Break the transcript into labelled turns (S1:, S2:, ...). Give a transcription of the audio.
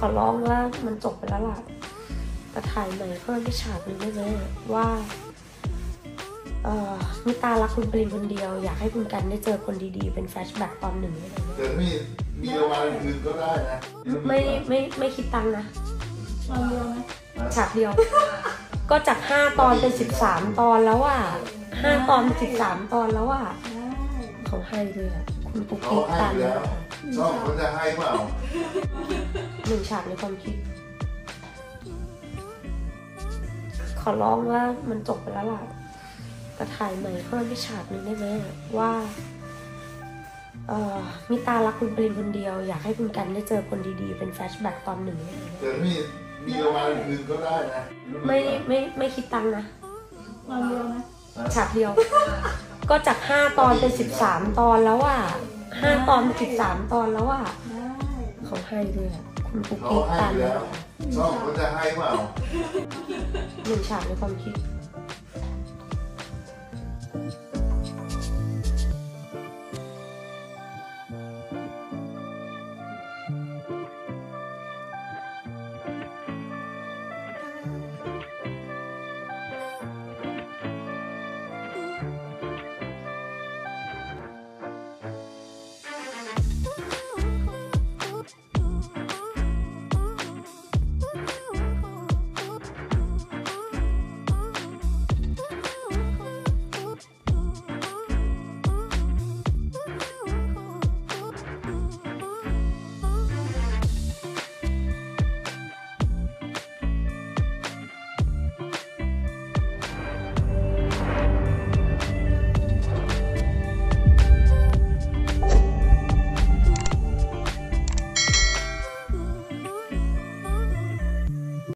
S1: อร้องว่ามันจบไปแล้วล่ะแต่ถ่ายใหม่เพิ่มที่ฉากนึงได้ไหมว่ามิตารักคุณปริมคนเดียวอยากให้คุณกันได้เจอคนดีๆเป็นแฟลชแบ็กตอนหนึ่งอะไรเงี้ย
S2: แต่มีรางวัลอื่นก็ได้นะ
S1: ไม่คิดตังค์นะ
S3: ตอนเดียวไหม
S1: ฉากเดียวก็จาก5 ตอนเป็น13 ตอนแล้วอ่ะ5 ตอนเป็น13 ตอนแล้วอ่ะเขาให้ด้วยคุณปุ๊กปิ๊กตัน
S2: ช่องเขาจะให้เปล่า
S1: 1 ฉากในความคิดขอร้องว่ามันจบไปแล้วล่ะแต่ถ่ายใหม่เพิ่มที่ฉากนึงได้ไหมว่ามิตารักคุณปริมคนเดียวอยากให้คุณกันได้เจอคนดีๆเป็นแฟลชแบ็กตอนหนึ่งอะไรเงี้ย
S2: แต่มีรางวัลอื่นก็ได้นะ
S1: ไม่คิดตังค์นะ
S3: ตอนเดียวไหม
S1: ฉากเดียวก็จาก5 ตอนเป็น13 ตอนแล้วอ่ะ5 ตอนเป็น13 ตอนแล้วอ่ะเขาให้ด้วยคุณปุ๊กปิ๊กตัน
S2: ช่องเขาจะให้เปล่า
S1: 1 ฉากในความคิด